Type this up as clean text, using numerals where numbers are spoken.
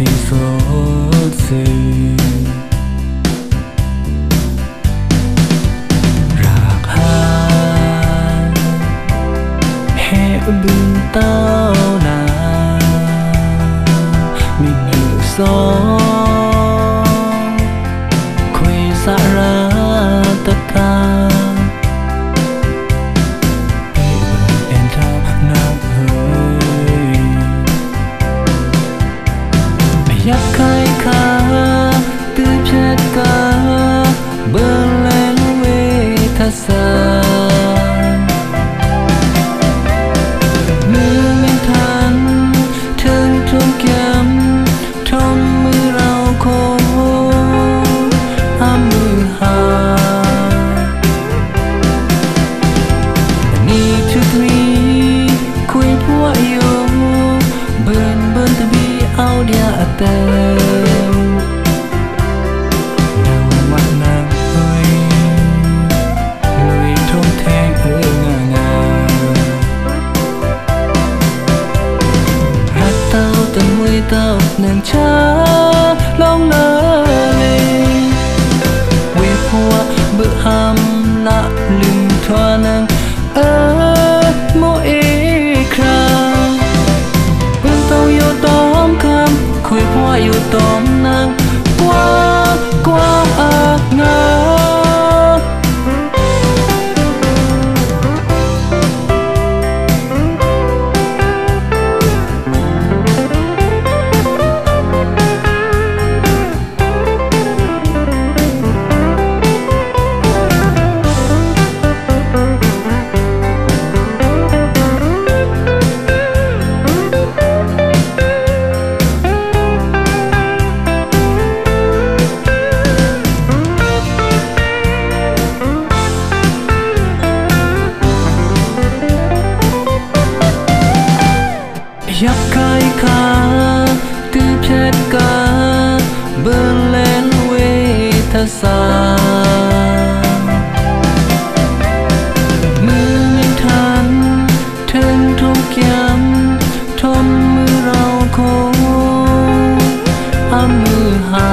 thì sốt gì rạc hát hệ bên tao là mình hiểu rõ khuya xa ra tất cả em thao nam hơiยักษ์ใครขาตื้อเพชรกาเบอร์แลนเวทศาสตร์มือไม่ทันถึงทุ่มแก้มทอมมือเราโคอ้ามือหานี่ทุกนี้คุยพัวอยู่เบิร์นตะบีเอาเดียเต็มดาวมันนางเอ้ยลุยทงแทงงารักเต้าตันมวยเต้านางช้าลองเลยเวพัวเบื่อหำละลืมทว่านางโมเอคราเบื้องเต้าอยู่ตอมคำคุยพัวอยู่ตอมนางกว้างอางายักษ์ใครขาตื้อเพชรกาเบอร์แลนเวทศาสตร์มือไม่ทันถึงทุกยามทอมมือเราโคอ้ามือหา